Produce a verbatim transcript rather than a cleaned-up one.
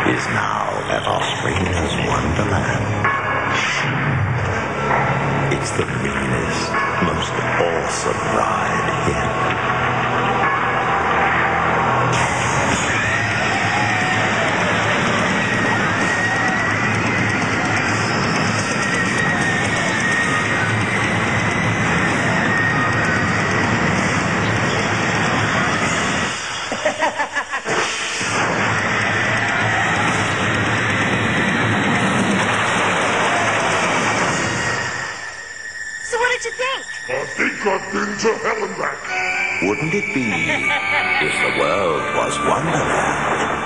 is now at Australia's Wonderland. It's the meanest, most awesome ride yet. So what did you think? I think I've been to hell and back. Wouldn't it be if the world was Wonderland?